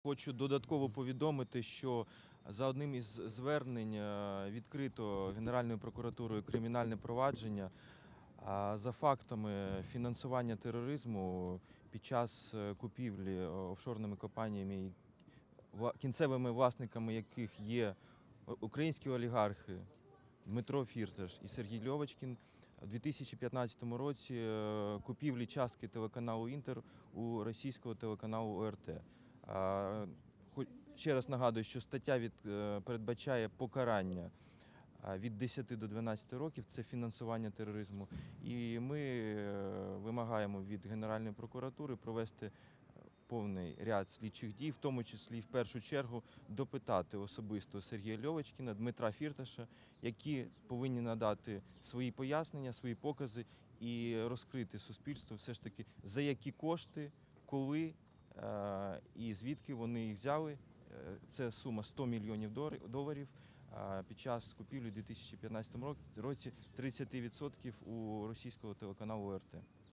Хочу додатково повідомити, що за одним із звернень відкрито Генеральною прокуратурою кримінальне провадження за фактами фінансування тероризму під час купівлі офшорними компаніями, кінцевими власниками яких є українські олігархи Дмитро Фірташ і Сергій Льовочкін. У 2015 році купівлі частки телеканалу «Інтер» у російського телеканалу ОРТ. Ще раз нагадую, що стаття передбачає покарання від 10 до 12 років – це фінансування тероризму. І ми вимагаємо від Генеральної прокуратури провести повний ряд слідчих дій, в тому числі в першу чергу допитати особисто Сергія Льовочкіна, Дмитра Фірташа, які повинні надати свої пояснення, свої покази і розкрити суспільству все ж таки, за які кошти, коли і звідки вони їх взяли. Це сума $100 мільйонів під час купівлі у 2015 році 30% у російського телеканалу ОРТ.